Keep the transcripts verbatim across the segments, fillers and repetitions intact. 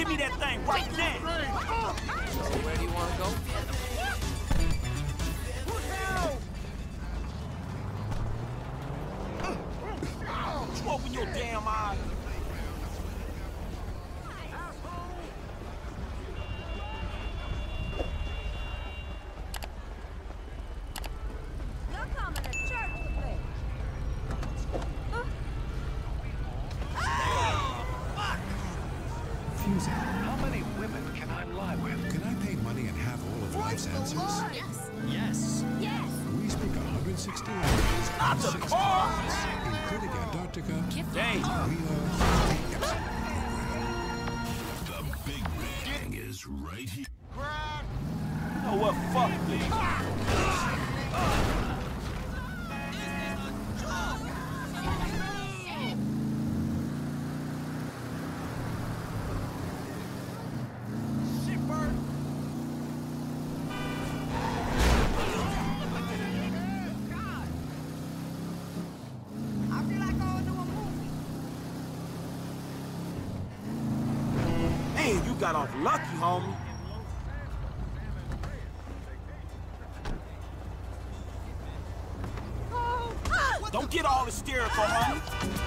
me that thing right now. So where do you want to go? You open your damn eyes. You're coming to church with me. Fusing. How many women can I lie with? Can I pay money and have all of life's answers? Yes. Yes. Yes. We speak one hundred sixty languages. Not the car! Including Antarctica. Dang. We are the Big Red Gang is right here. You know what? Fuck this. I feel like going to a movie. Man, you got off lucky, homie. Don't get all hysterical, homie.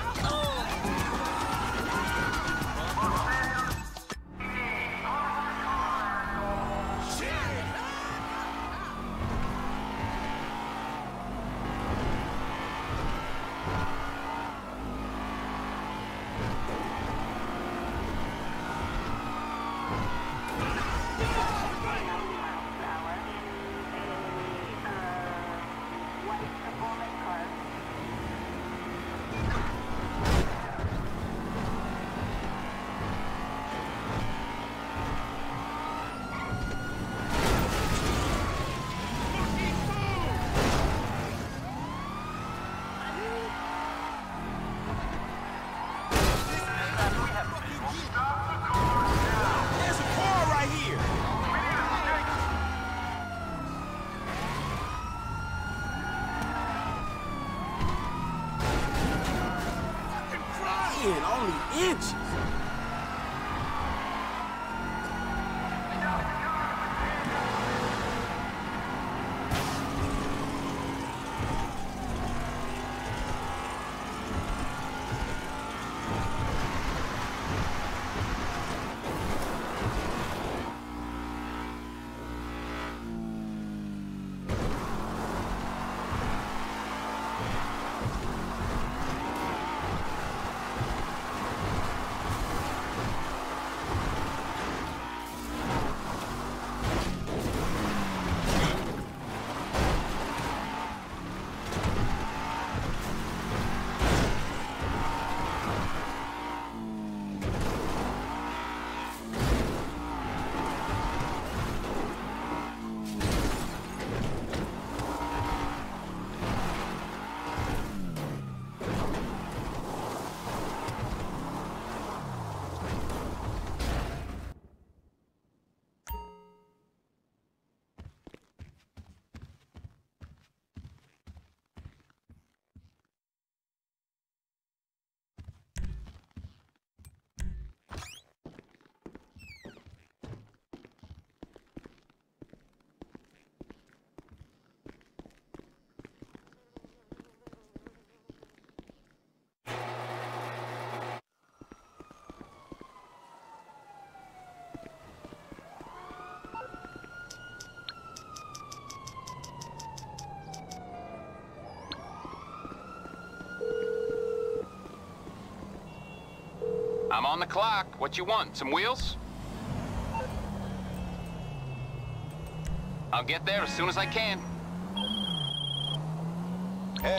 There's a car right here. Man, only inches. I'm on the clock. What you want? Some wheels? I'll get there as soon as I can. Hey.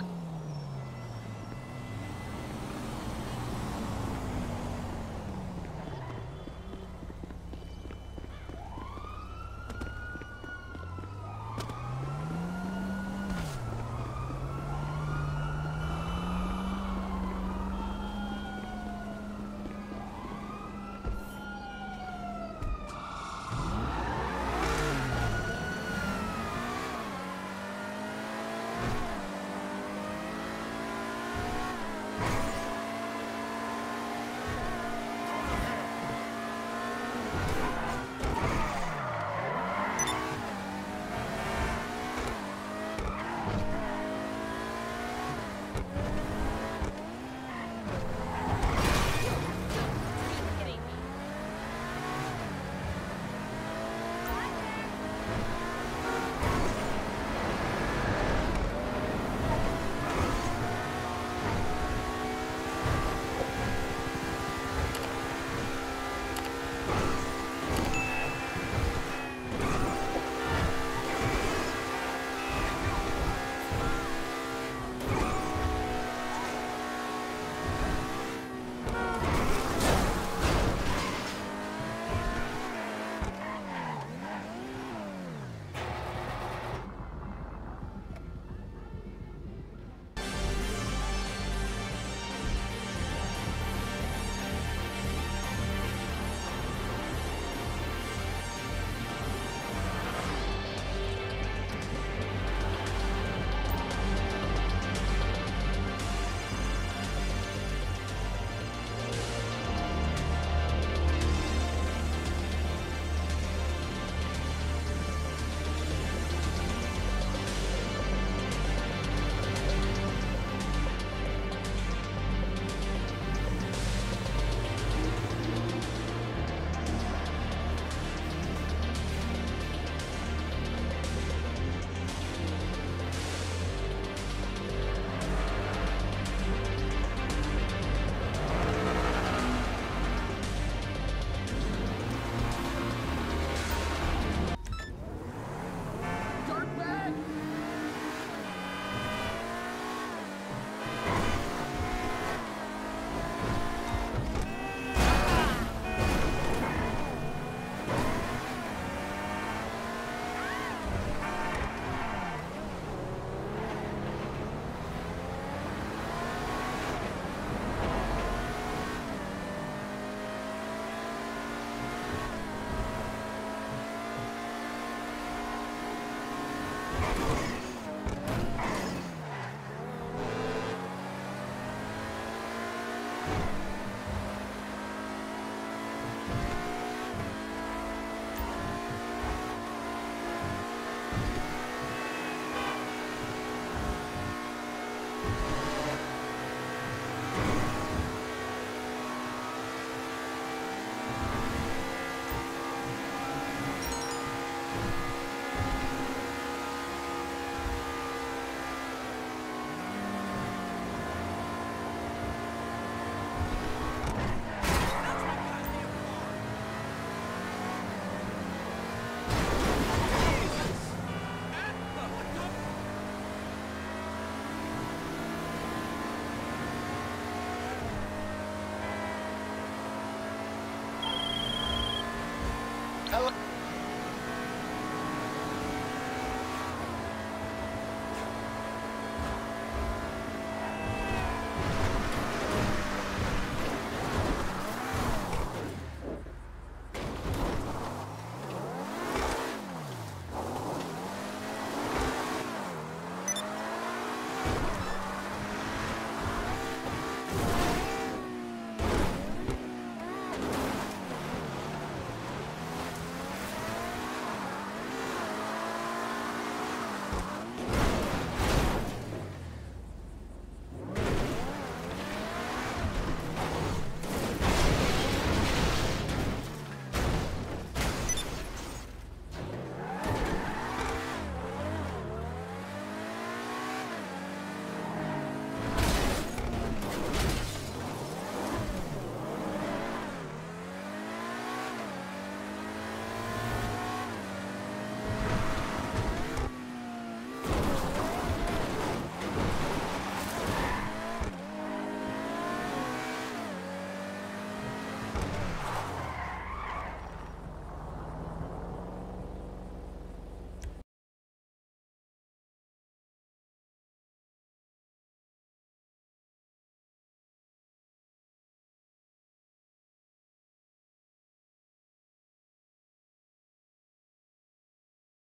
Hello.